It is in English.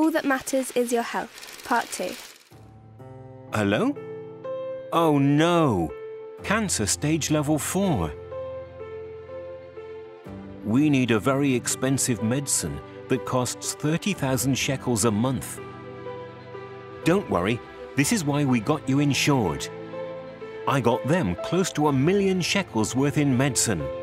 All that matters is your health, Part 2. Hello? Oh no! Cancer stage level 4. We need a very expensive medicine that costs 30,000 shekels a month. Don't worry, this is why we got you insured. I got them close to 1,000,000 shekels worth in medicine.